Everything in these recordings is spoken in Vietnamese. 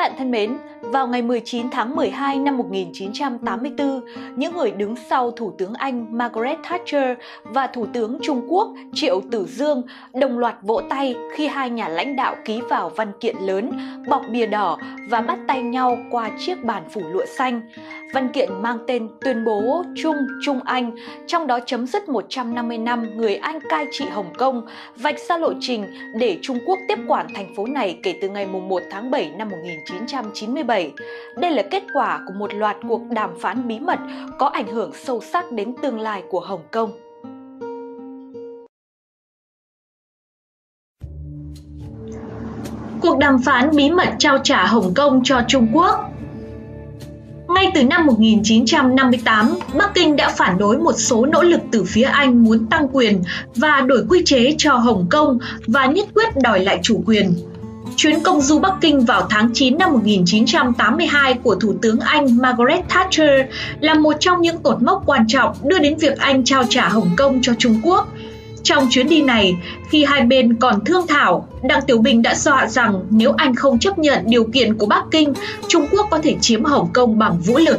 bạn thân mến, vào ngày 19 tháng 12 năm 1984, những người đứng sau Thủ tướng Anh Margaret Thatcher và Thủ tướng Trung Quốc Triệu Tử Dương đồng loạt vỗ tay khi hai nhà lãnh đạo ký vào văn kiện lớn, bọc bìa đỏ và bắt tay nhau qua chiếc bàn phủ lụa xanh. Văn kiện mang tên Tuyên bố chung Trung Anh, trong đó chấm dứt 150 năm người Anh cai trị Hồng Kông, vạch ra lộ trình để Trung Quốc tiếp quản thành phố này kể từ ngày 1 tháng 7 năm 1997. Đây là kết quả của một loạt cuộc đàm phán bí mật có ảnh hưởng sâu sắc đến tương lai của Hồng Kông. Cuộc đàm phán bí mật trao trả Hồng Kông cho Trung Quốc. Ngay từ năm 1958, Bắc Kinh đã phản đối một số nỗ lực từ phía Anh muốn tăng quyền và đổi quy chế cho Hồng Kông và nhất quyết đòi lại chủ quyền. Chuyến công du Bắc Kinh vào tháng 9 năm 1982 của Thủ tướng Anh Margaret Thatcher là một trong những cột mốc quan trọng đưa đến việc Anh trao trả Hồng Kông cho Trung Quốc. Trong chuyến đi này, khi hai bên còn thương thảo, Đặng Tiểu Bình đã dọa rằng nếu Anh không chấp nhận điều kiện của Bắc Kinh, Trung Quốc có thể chiếm Hồng Kông bằng vũ lực.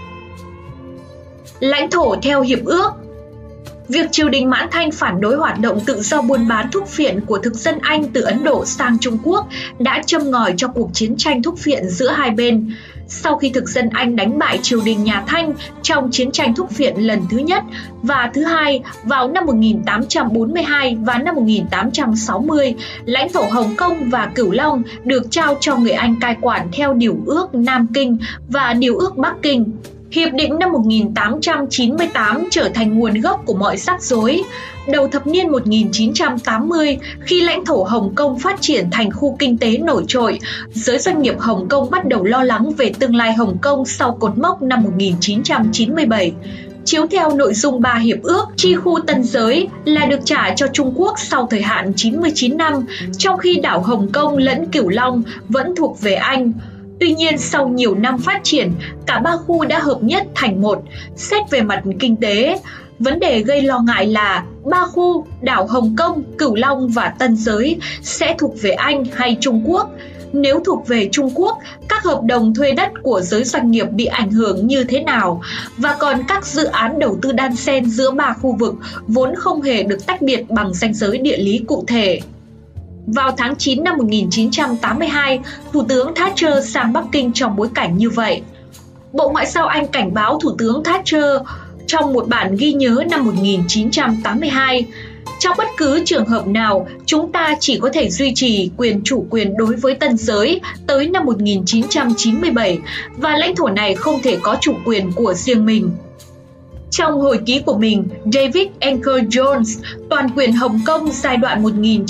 Lãnh thổ theo hiệp ước. Việc triều đình Mãn Thanh phản đối hoạt động tự do buôn bán thuốc phiện của thực dân Anh từ Ấn Độ sang Trung Quốc đã châm ngòi cho cuộc chiến tranh thuốc phiện giữa hai bên. Sau khi thực dân Anh đánh bại triều đình nhà Thanh trong chiến tranh thuốc phiện lần thứ nhất và thứ hai vào năm 1842 và năm 1860, lãnh thổ Hồng Kông và Cửu Long được trao cho người Anh cai quản theo Điều ước Nam Kinh và Điều ước Bắc Kinh. Hiệp định năm 1898 trở thành nguồn gốc của mọi rắc rối. Đầu thập niên 1980, khi lãnh thổ Hồng Kông phát triển thành khu kinh tế nổi trội, giới doanh nghiệp Hồng Kông bắt đầu lo lắng về tương lai Hồng Kông sau cột mốc năm 1997. Chiếu theo nội dung 3 hiệp ước, chi khu Tân Giới là được trả cho Trung Quốc sau thời hạn 99 năm, trong khi đảo Hồng Kông lẫn Cửu Long vẫn thuộc về Anh. Tuy nhiên, sau nhiều năm phát triển, cả ba khu đã hợp nhất thành một. Xét về mặt kinh tế, vấn đề gây lo ngại là ba khu, đảo Hồng Kông, Cửu Long và Tân Giới sẽ thuộc về Anh hay Trung Quốc. Nếu thuộc về Trung Quốc, các hợp đồng thuê đất của giới doanh nghiệp bị ảnh hưởng như thế nào? Và còn các dự án đầu tư đan xen giữa ba khu vực vốn không hề được tách biệt bằng ranh giới địa lý cụ thể. Vào tháng 9 năm 1982, Thủ tướng Thatcher sang Bắc Kinh trong bối cảnh như vậy. Bộ Ngoại giao Anh cảnh báo Thủ tướng Thatcher trong một bản ghi nhớ năm 1982, trong bất cứ trường hợp nào, chúng ta chỉ có thể duy trì quyền chủ quyền đối với Tân Giới tới năm 1997 và lãnh thổ này không thể có chủ quyền của riêng mình. Trong hồi ký của mình, David Anker Jones, Toàn quyền Hồng Kông giai đoạn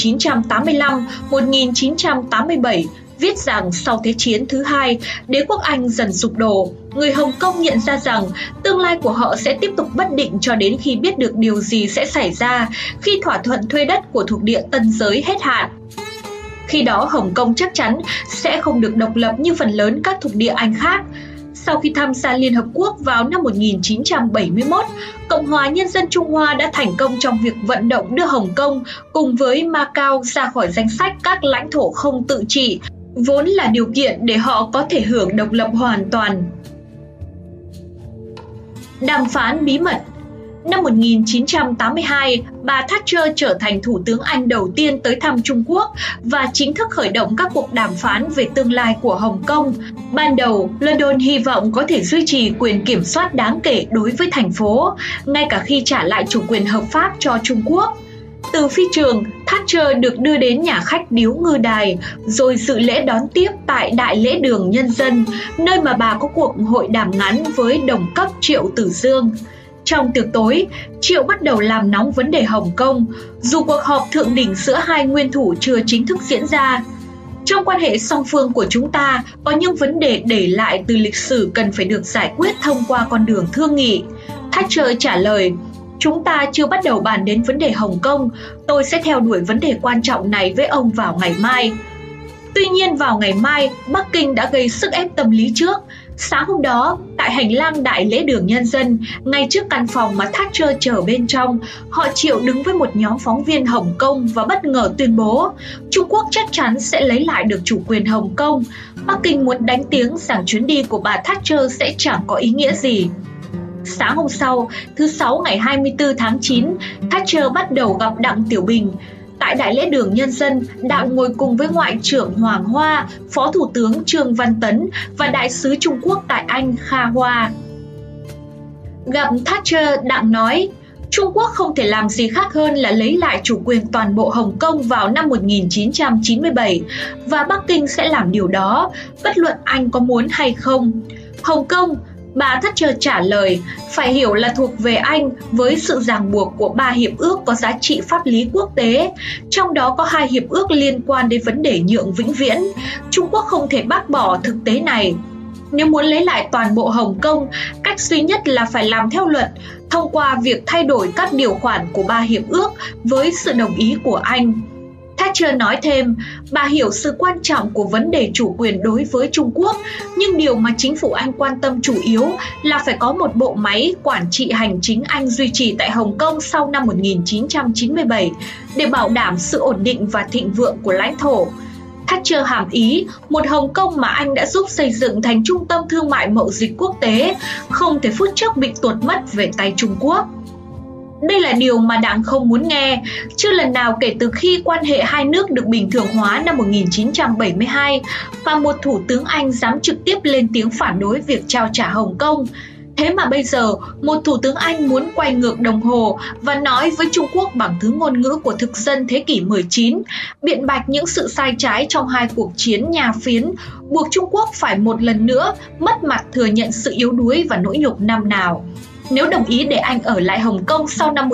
1985-1987, viết rằng sau Thế chiến thứ hai, đế quốc Anh dần sụp đổ. Người Hồng Kông nhận ra rằng tương lai của họ sẽ tiếp tục bất định cho đến khi biết được điều gì sẽ xảy ra khi thỏa thuận thuê đất của thuộc địa Tân Giới hết hạn. Khi đó Hồng Kông chắc chắn sẽ không được độc lập như phần lớn các thuộc địa Anh khác. Sau khi tham gia Liên Hợp Quốc vào năm 1971, Cộng hòa Nhân dân Trung Hoa đã thành công trong việc vận động đưa Hồng Kông cùng với Macau ra khỏi danh sách các lãnh thổ không tự trị, vốn là điều kiện để họ có thể hưởng độc lập hoàn toàn. Đàm phán bí mật. Năm 1982, bà Thatcher trở thành Thủ tướng Anh đầu tiên tới thăm Trung Quốc và chính thức khởi động các cuộc đàm phán về tương lai của Hồng Kông. Ban đầu, London hy vọng có thể duy trì quyền kiểm soát đáng kể đối với thành phố, ngay cả khi trả lại chủ quyền hợp pháp cho Trung Quốc. Từ phi trường, Thatcher được đưa đến nhà khách Điếu Ngư Đài, rồi dự lễ đón tiếp tại Đại lễ đường Nhân dân, nơi mà bà có cuộc hội đàm ngắn với đồng cấp Triệu Tử Dương. Trong tiệc tối, Triệu bắt đầu làm nóng vấn đề Hồng Kông, dù cuộc họp thượng đỉnh giữa hai nguyên thủ chưa chính thức diễn ra. Trong quan hệ song phương của chúng ta, có những vấn đề để lại từ lịch sử cần phải được giải quyết thông qua con đường thương nghị. Thatcher trả lời, chúng ta chưa bắt đầu bàn đến vấn đề Hồng Kông, tôi sẽ theo đuổi vấn đề quan trọng này với ông vào ngày mai. Tuy nhiên vào ngày mai, Bắc Kinh đã gây sức ép tâm lý trước. Sáng hôm đó, tại hành lang Đại lễ đường Nhân dân, ngay trước căn phòng mà Thatcher chờ bên trong, họ Triệu đứng với một nhóm phóng viên Hồng Kông và bất ngờ tuyên bố Trung Quốc chắc chắn sẽ lấy lại được chủ quyền Hồng Kông. Bắc Kinh muốn đánh tiếng rằng chuyến đi của bà Thatcher sẽ chẳng có ý nghĩa gì. Sáng hôm sau, thứ Sáu ngày 24 tháng 9, Thatcher bắt đầu gặp Đặng Tiểu Bình. Tại Đại lễ đường Nhân dân, Đặng ngồi cùng với Ngoại trưởng Hoàng Hoa, Phó Thủ tướng Trương Văn Tấn và Đại sứ Trung Quốc tại Anh Kha Hoa. Gặp Thatcher, Đặng nói, Trung Quốc không thể làm gì khác hơn là lấy lại chủ quyền toàn bộ Hồng Kông vào năm 1997 và Bắc Kinh sẽ làm điều đó, bất luận Anh có muốn hay không. Hồng Kông, bà Thatcher trả lời, phải hiểu là thuộc về Anh với sự ràng buộc của 3 hiệp ước có giá trị pháp lý quốc tế, trong đó có 2 hiệp ước liên quan đến vấn đề nhượng vĩnh viễn. Trung Quốc không thể bác bỏ thực tế này. Nếu muốn lấy lại toàn bộ Hồng Kông, cách duy nhất là phải làm theo luật, thông qua việc thay đổi các điều khoản của 3 hiệp ước với sự đồng ý của Anh. Thatcher nói thêm, bà hiểu sự quan trọng của vấn đề chủ quyền đối với Trung Quốc, nhưng điều mà chính phủ Anh quan tâm chủ yếu là phải có một bộ máy quản trị hành chính Anh duy trì tại Hồng Kông sau năm 1997 để bảo đảm sự ổn định và thịnh vượng của lãnh thổ. Thatcher hàm ý một Hồng Kông mà Anh đã giúp xây dựng thành trung tâm thương mại mậu dịch quốc tế, không thể phút chốc bị tuột mất về tay Trung Quốc. Đây là điều mà Đảng không muốn nghe. Chưa lần nào kể từ khi quan hệ hai nước được bình thường hóa năm 1972 và một thủ tướng Anh dám trực tiếp lên tiếng phản đối việc trao trả Hồng Kông. Thế mà bây giờ, một thủ tướng Anh muốn quay ngược đồng hồ và nói với Trung Quốc bằng thứ ngôn ngữ của thực dân thế kỷ 19, biện bạch những sự sai trái trong hai cuộc chiến nhà Phiến, buộc Trung Quốc phải một lần nữa mất mặt thừa nhận sự yếu đuối và nỗi nhục năm nào. Nếu đồng ý để Anh ở lại Hồng Kông sau năm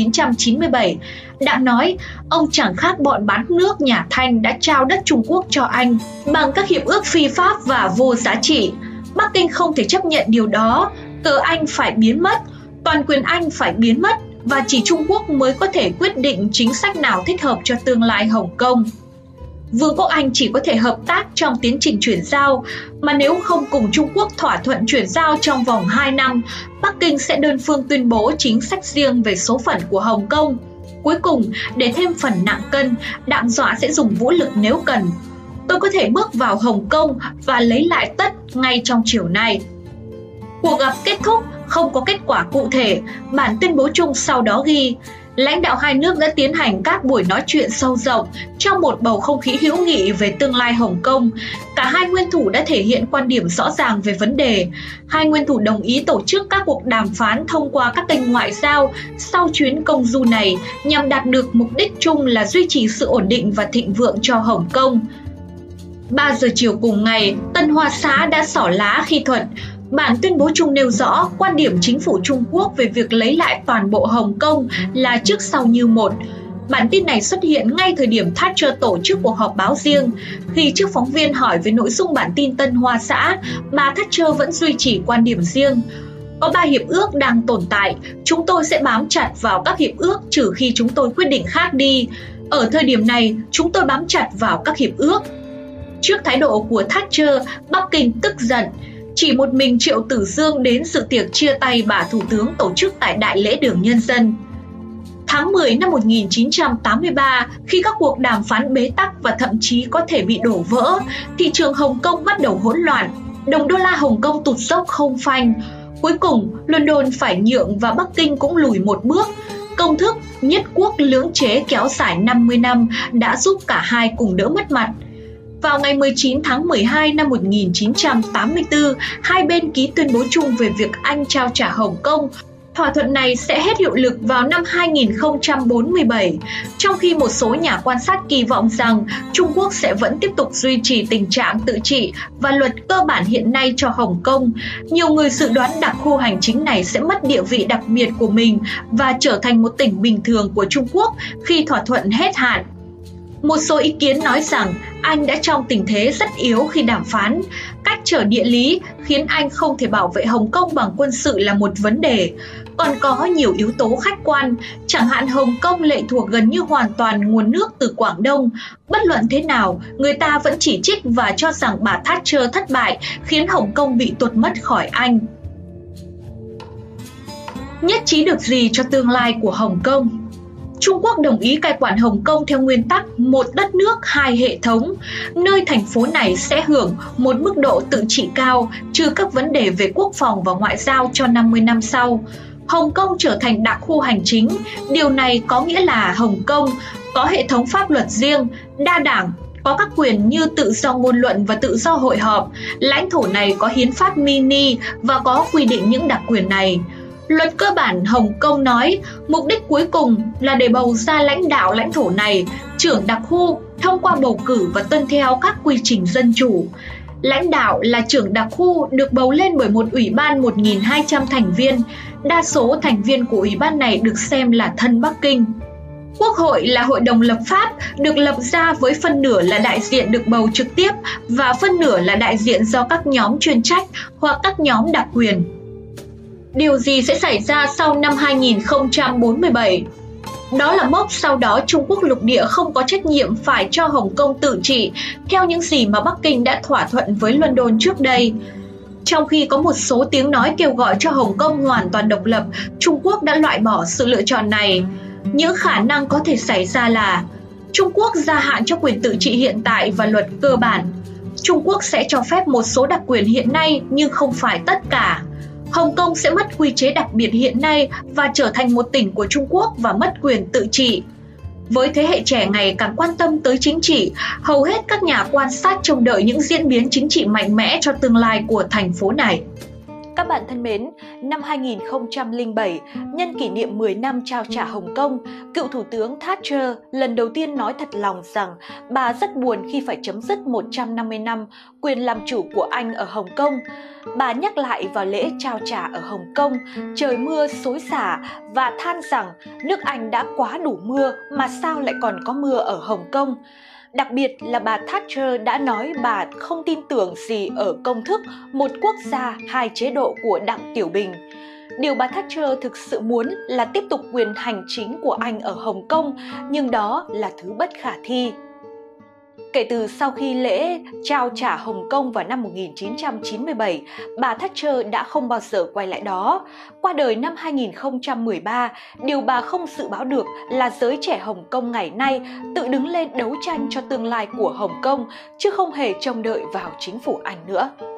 1997, Đặng nói ông chẳng khác bọn bán nước nhà Thanh đã trao đất Trung Quốc cho Anh bằng các hiệp ước phi pháp và vô giá trị. Bắc Kinh không thể chấp nhận điều đó, cờ Anh phải biến mất, toàn quyền Anh phải biến mất và chỉ Trung Quốc mới có thể quyết định chính sách nào thích hợp cho tương lai Hồng Kông. Vương quốc Anh chỉ có thể hợp tác trong tiến trình chuyển giao, mà nếu không cùng Trung Quốc thỏa thuận chuyển giao trong vòng 2 năm, Bắc Kinh sẽ đơn phương tuyên bố chính sách riêng về số phận của Hồng Kông. Cuối cùng, để thêm phần nặng cân, Đặng dọa sẽ dùng vũ lực nếu cần. Tôi có thể bước vào Hồng Kông và lấy lại tất ngay trong chiều nay. Cuộc gặp kết thúc, không có kết quả cụ thể, bản tuyên bố chung sau đó ghi, lãnh đạo hai nước đã tiến hành các buổi nói chuyện sâu rộng trong một bầu không khí hữu nghị về tương lai Hồng Kông. Cả hai nguyên thủ đã thể hiện quan điểm rõ ràng về vấn đề. Hai nguyên thủ đồng ý tổ chức các cuộc đàm phán thông qua các kênh ngoại giao sau chuyến công du này nhằm đạt được mục đích chung là duy trì sự ổn định và thịnh vượng cho Hồng Kông. 3 giờ chiều cùng ngày, Tân Hoa Xá đã xỏ lá khi thuận. Bản tuyên bố chung nêu rõ quan điểm chính phủ Trung Quốc về việc lấy lại toàn bộ Hồng Kông là trước sau như một. Bản tin này xuất hiện ngay thời điểm Thatcher tổ chức cuộc họp báo riêng. Khi trước phóng viên hỏi về nội dung bản tin Tân Hoa Xá, bà Thatcher vẫn duy trì quan điểm riêng. Có 3 hiệp ước đang tồn tại, chúng tôi sẽ bám chặt vào các hiệp ước trừ khi chúng tôi quyết định khác đi. Ở thời điểm này, chúng tôi bám chặt vào các hiệp ước. Trước thái độ của Thatcher, Bắc Kinh tức giận. Chỉ một mình Triệu Tử Dương đến dự tiệc chia tay bà Thủ tướng tổ chức tại Đại lễ đường Nhân dân. Tháng 10 năm 1983, khi các cuộc đàm phán bế tắc và thậm chí có thể bị đổ vỡ, thị trường Hồng Kông bắt đầu hỗn loạn. Đồng đô la Hồng Kông tụt dốc không phanh. Cuối cùng, London phải nhượng và Bắc Kinh cũng lùi một bước. Công thức nhất quốc lưỡng chế kéo dài 50 năm đã giúp cả hai cùng đỡ mất mặt. Vào ngày 19 tháng 12 năm 1984, hai bên ký tuyên bố chung về việc Anh trao trả Hồng Kông. Thỏa thuận này sẽ hết hiệu lực vào năm 2047, trong khi một số nhà quan sát kỳ vọng rằng Trung Quốc sẽ vẫn tiếp tục duy trì tình trạng tự trị và luật cơ bản hiện nay cho Hồng Kông. Nhiều người dự đoán đặc khu hành chính này sẽ mất địa vị đặc biệt của mình và trở thành một tỉnh bình thường của Trung Quốc khi thỏa thuận hết hạn. Một số ý kiến nói rằng Anh đã trong tình thế rất yếu khi đàm phán. Cách trở địa lý khiến Anh không thể bảo vệ Hồng Kông bằng quân sự là một vấn đề. Còn có nhiều yếu tố khách quan, chẳng hạn Hồng Kông lệ thuộc gần như hoàn toàn nguồn nước từ Quảng Đông. Bất luận thế nào, người ta vẫn chỉ trích và cho rằng bà Thatcher thất bại khiến Hồng Kông bị tuột mất khỏi Anh. Nhất trí được gì cho tương lai của Hồng Kông? Trung Quốc đồng ý cai quản Hồng Kông theo nguyên tắc một đất nước, hai hệ thống, nơi thành phố này sẽ hưởng một mức độ tự trị cao, trừ các vấn đề về quốc phòng và ngoại giao cho 50 năm sau. Hồng Kông trở thành đặc khu hành chính, điều này có nghĩa là Hồng Kông có hệ thống pháp luật riêng, đa đảng, có các quyền như tự do ngôn luận và tự do hội họp. Lãnh thổ này có hiến pháp mini và có quy định những đặc quyền này. Luật cơ bản Hồng Kông nói mục đích cuối cùng là để bầu ra lãnh đạo lãnh thổ này, trưởng đặc khu thông qua bầu cử và tuân theo các quy trình dân chủ. Lãnh đạo là trưởng đặc khu được bầu lên bởi một ủy ban 1.200 thành viên. Đa số thành viên của ủy ban này được xem là thân Bắc Kinh. Quốc hội là hội đồng lập pháp, được lập ra với phân nửa là đại diện được bầu trực tiếp và phân nửa là đại diện do các nhóm chuyên trách hoặc các nhóm đặc quyền. Điều gì sẽ xảy ra sau năm 2047? Đó là mốc sau đó Trung Quốc lục địa không có trách nhiệm phải cho Hồng Kông tự trị theo những gì mà Bắc Kinh đã thỏa thuận với London trước đây. Trong khi có một số tiếng nói kêu gọi cho Hồng Kông hoàn toàn độc lập, Trung Quốc đã loại bỏ sự lựa chọn này. Những khả năng có thể xảy ra là Trung Quốc gia hạn cho quyền tự trị hiện tại và luật cơ bản. Trung Quốc sẽ cho phép một số đặc quyền hiện nay nhưng không phải tất cả. Hồng Kông sẽ mất quy chế đặc biệt hiện nay và trở thành một tỉnh của Trung Quốc và mất quyền tự trị. Với thế hệ trẻ ngày càng quan tâm tới chính trị, hầu hết các nhà quan sát trông đợi những diễn biến chính trị mạnh mẽ cho tương lai của thành phố này. Các bạn thân mến, năm 2007, nhân kỷ niệm 10 năm trao trả Hồng Kông, cựu Thủ tướng Thatcher lần đầu tiên nói thật lòng rằng bà rất buồn khi phải chấm dứt 150 năm quyền làm chủ của Anh ở Hồng Kông. Bà nhắc lại vào lễ trao trả ở Hồng Kông, trời mưa xối xả và than rằng nước Anh đã quá đủ mưa mà sao lại còn có mưa ở Hồng Kông. Đặc biệt là bà Thatcher đã nói bà không tin tưởng gì ở công thức một quốc gia, hai chế độ của Đặng Tiểu Bình. Điều bà Thatcher thực sự muốn là tiếp tục quyền hành chính của Anh ở Hồng Kông, nhưng đó là thứ bất khả thi. Kể từ sau khi lễ trao trả Hồng Kông vào năm 1997, bà Thatcher đã không bao giờ quay lại đó. Qua đời năm 2013, điều bà không dự báo được là giới trẻ Hồng Kông ngày nay tự đứng lên đấu tranh cho tương lai của Hồng Kông, chứ không hề trông đợi vào chính phủ Anh nữa.